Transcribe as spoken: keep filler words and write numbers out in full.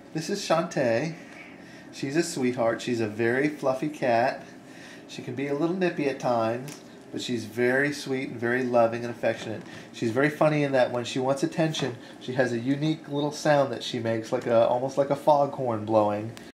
This is Shantae. She's a sweetheart. She's a very fluffy cat. She can be a little nippy at times, but she's very sweet and very loving and affectionate. She's very funny in that when she wants attention, she has a unique little sound that she makes, like a almost like a foghorn blowing.